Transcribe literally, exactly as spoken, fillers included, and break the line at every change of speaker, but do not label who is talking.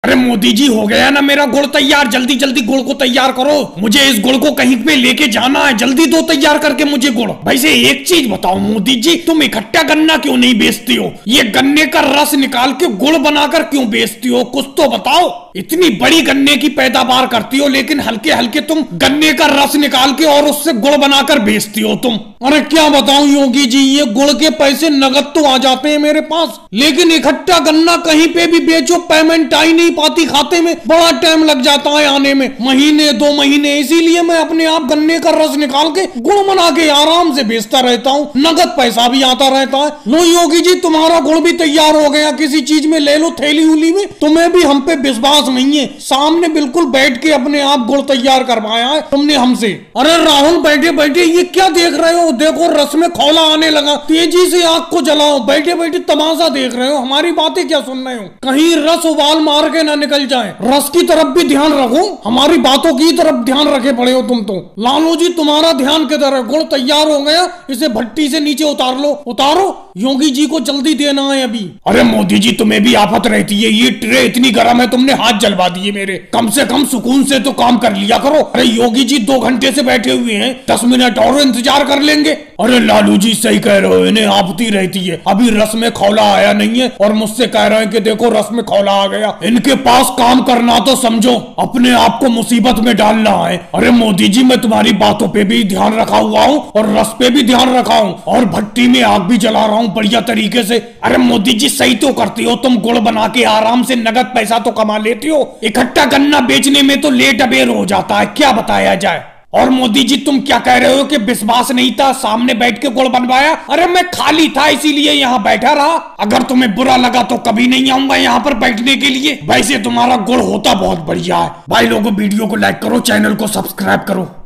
अरे मोदी जी हो गया ना मेरा गुड़ तैयार, जल्दी जल्दी गुड़ को तैयार करो, मुझे इस गुड़ को कहीं पे लेके जाना है, जल्दी दो तैयार करके मुझे गुड़। वैसे एक चीज बताओ मोदी जी, तुम इकट्ठा गन्ना क्यों नहीं बेचती हो? ये गन्ने का रस निकाल के गुड़ बनाकर क्यों बेचती हो? कुछ तो बताओ। इतनी बड़ी गन्ने की पैदावार करती हो लेकिन हल्के हल्के तुम गन्ने का रस निकाल के और उससे गुड़ बनाकर बेचती हो तुम। अरे क्या बताऊं योगी जी, ये गुड़ के पैसे नगद तो आ जाते हैं मेरे पास, लेकिन इकट्ठा गन्ना कहीं पे भी बेचो पेमेंट आई नहीं पाती खाते में, बड़ा टाइम लग जाता है आने में, महीने दो महीने। इसीलिए मैं अपने आप गन्ने का रस निकाल के गुड़ बना के आराम से बेचता रहता हूँ, नगद पैसा भी आता रहता है। लो योगी जी, तुम्हारा गुड़ भी तैयार हो गया, किसी चीज में ले लो थैली उली में। तुम्हें भी हम पे विश्वास नहीं है, सामने बिल्कुल बैठ के अपने आप गुड़ तैयार करवाया है तुमने हमसे। अरे राहुल बैठे बैठे ये क्या देख रहे हो? देखो रस में खौला आने लगा, तेजी से आग को जलाओ। बैठे बैठे तमाशा देख रहे हो, हमारी बातें क्या सुन रहे हो? कहीं रस उबाल मार के ना निकल जाए। रस की तरफ भी ध्यान रखो, हमारी बातों की तरफ ध्यान रखे पड़े हो तुम तो। लालू जी तुम्हारा ध्यान किधर है? गुड़ तैयार हो गया, इसे भट्टी से नीचे उतार लो। उतारो, योगी जी को जल्दी देना है अभी। अरे मोदी जी तुम्हें भी आफत रहती है, ये ट्रे इतनी गर्म है, तुमने हाथ जलवा दिए मेरे। कम से कम सुकून से तो काम कर लिया करो। अरे योगी जी दो घंटे से बैठे हुए हैं, दस मिनट और इंतजार कर लेंगे। अरे लालू जी सही कह रहे हो, इन्हें आफती रहती है। अभी रस में खौला आया नहीं है और मुझसे कह रहे हैं कि देखो रस में खौला आ गया। इनके पास काम करना तो समझो अपने आप को मुसीबत में डालना है। अरे मोदी जी मैं तुम्हारी बातों पे भी ध्यान रखा हुआ हूँ और रस पे भी ध्यान रखा हूँ और भट्टी में आग भी जला रहा हूँ बढ़िया तरीके से। अरे मोदी जी सही तो करती हो तुम, गुड़ बना के आराम से नगद पैसा तो कमा लेती हो, इकट्ठा गन्ना बेचने में तो लेट अबेर हो जाता है, क्या बताया जाए। और मोदी जी तुम क्या कह रहे हो कि विश्वास नहीं था, सामने बैठ के गुड़ बनवाया? अरे मैं खाली था इसीलिए यहाँ बैठा रहा, अगर तुम्हें बुरा लगा तो कभी नहीं आऊंगा यहाँ पर बैठने के लिए। वैसे तुम्हारा गुड़ होता बहुत बढ़िया है। भाई लोगों वीडियो को लाइक करो, चैनल को सब्सक्राइब करो।